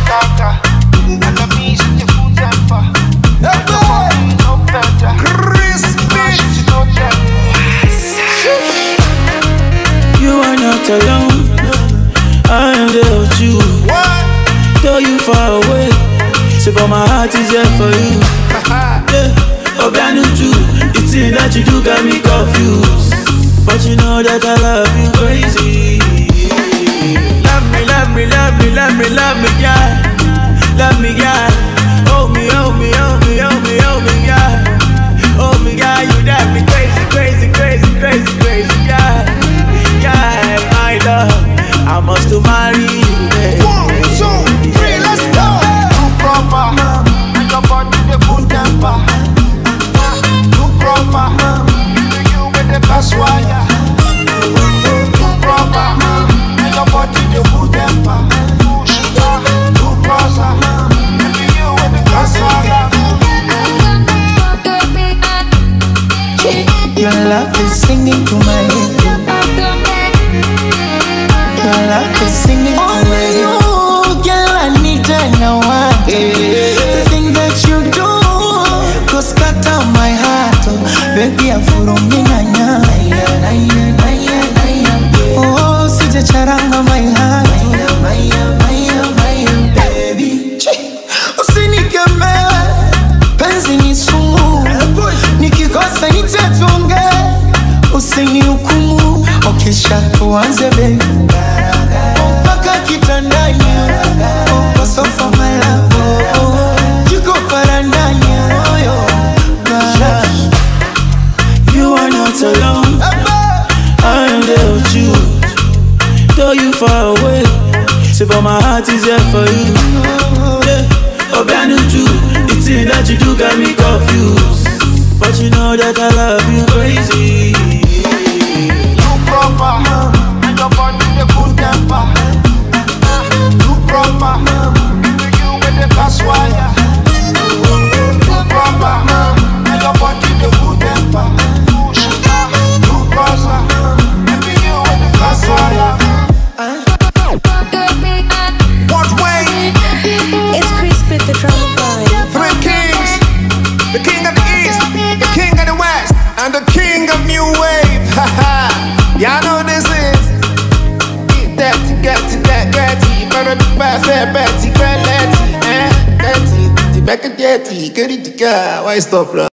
Gaga. Enemies in the good temper. Your body no better. Crispy. No You are not alone. I am there with you. Though you far away, so but my heart is there for you. Yeah, Obianuju, it's in that you do got me confused. But you know that I love you crazy. Love me, love me, love me, love me, love me, yeah. Love me, yeah. Hold me, hold me, hold me, hold me, hold me, yeah. Hold me, yeah. You drive me crazy, crazy, crazy, crazy, crazy, yeah. Yeah, my love, I must to marry you, baby. 1, 2, 3, let's go. Too proper, and your body the good temper. Too proper, you with the best wire. Too proper, and your body the good temper. Too sugar, too proper, and you with the best wire. Your love is singing to my head. Your love is singing to my head. Oh, girl, I need to know why. The thing that you do goes cut out my heart. Oh, baby, I'm for me. Oh, sija charanga my heart. Baby, usinikeme, penzi ni sumu. Nikikosa nitatunge, usinihukumu. Okisha tuanze baby, mpaka kitandani, kwa sofa my love, jiko parandani. You are not alone. I am there with you. Though you far away, so but my heart is there for you. Yeah, Obianuju, it's in that you do got me confused. But you know that I love you crazy. Too proper, and your body the good temper. Too proper, you with the best wire. Too proper, and your body the good temper. Too sugar, too proper, and you with the best wire. What way? It's Crispy the drama boy. 3 kings, the king of the east, the king of the west, and the king of new wave. Haha, y'all know this is. Eat that, get it, better be fast, Betty, get it, the back of jetty, get it, why stop, bro?